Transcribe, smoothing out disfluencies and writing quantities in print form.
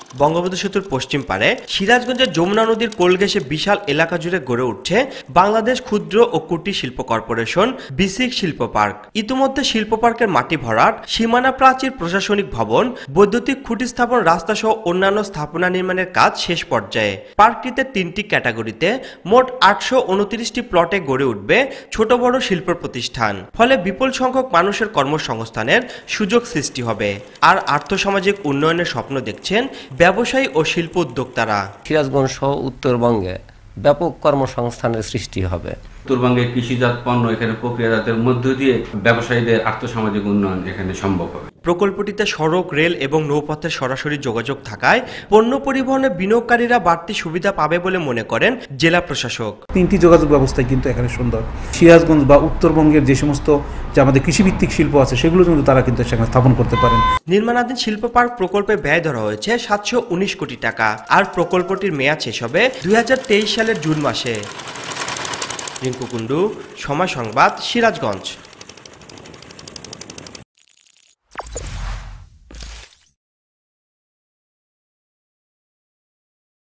বঙ্গবন্ধু সেতুর পশ্চিম পারে সিরাজগঞ্জের যমুনা নদীর কোল ঘেঁষে বিশাল এলাকা জুড়ে গড়ে উঠছে বাংলাদেশ ক্ষুদ্র ও কুটির শিল্প কর্পোরেশন বিসিক শিল্প পার্ক। ইতিমধ্যে শিল্প পার্কের মাটি ভরাট, সীমানা প্রাচীর, প্রশাসনিক ভবন, বৈদ্যুতিক খুঁটি স্থাপন, রাস্তা সহ অন্যান্য স্থাপনা নির্মাণের কাজ শেষ পর্যায়ে। পার্কটিতে 3টি ক্যাটাগরিতে মোট 829টি প্লটে গড়ে উঠবে ছোট বড় শিল্প প্রতিষ্ঠান। ফলে বিপুল সংখ্যক মানুষের কর্মসংস্থানের সুযোগ সৃষ্টি হবে। আর আর্থসামাজিক উন্নয়নের স্বপ্ন দেখছেন ব্যবসায়ী ও শিল্প উদ্যোক্তারা। সিরাজগঞ্জ সহ উত্তরবঙ্গে ব্যাপক কর্মসংস্থানের সৃষ্টি হবে। উত্তরবঙ্গে কৃষিজাত পণ্য এখানে প্রক্রিয়াজাতের মধ্য দিয়ে ব্যবসায়ীদের আর্থসামাজিক উন্নয়ন এখানে সম্ভব হবে। প্রকল্পটিতে সড়ক, রেল এবং নৌপথের সরাসরি যোগাযোগ থাকায় পণ্য পরিবহনে বিনিয়োগকারীরা বাড়তি সুবিধা পাবে বলে মনে করেন জেলা প্রশাসক। 3টি যোগাযোগ ব্যবস্থা কিন্তু এখানে সুন্দর। সিরাজগঞ্জ বা উত্তরবঙ্গের যে সমস্ত আমাদের কৃষিভিত্তিক শিল্প আছে সেগুলো কিন্তু তারা কিন্তু সেখানে স্থাপন করতে পারেন। নির্মাণাধীন শিল্প পার্ক প্রকল্পে ব্যয় ধরা হয়েছে 719 কোটি টাকা। আর প্রকল্পটির মেয়াদ শেষ হবে 2023 সালের জুন মাসে। রিঙ্কু কুন্ডু, সময় সংবাদ, সিরাজগঞ্জ।